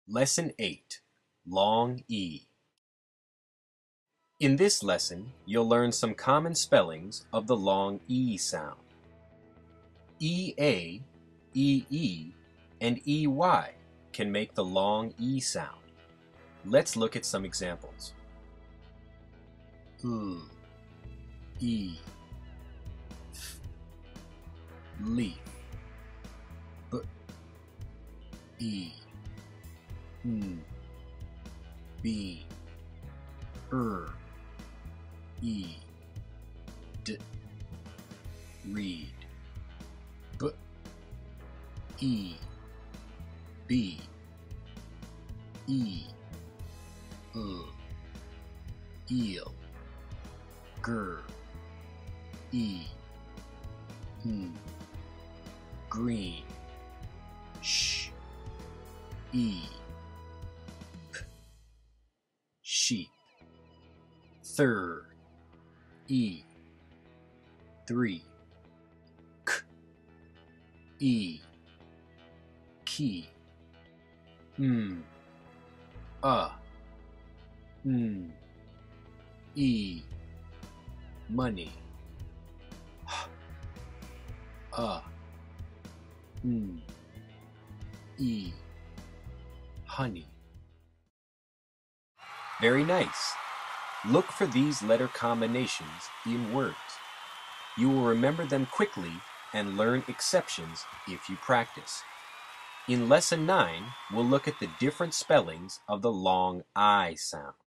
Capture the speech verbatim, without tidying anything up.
Lesson eight, Long E. In this lesson, you'll learn some common spellings of the long E sound. E A, E E, and E Y can make the long E sound. Let's look at some examples. L, E, F, leaf, B, E, N, B, Er, E, D, read, B, E, B, E, L, eel, Gur, E, N, green, Sh, E, P, sheep, third, E, three, K, E, key, M, A, N, E, money, H, A, N, E, honey. Very nice. Look for these letter combinations in words. You will remember them quickly and learn exceptions if you practice. In Lesson nine, we'll look at the different spellings of the long I sound.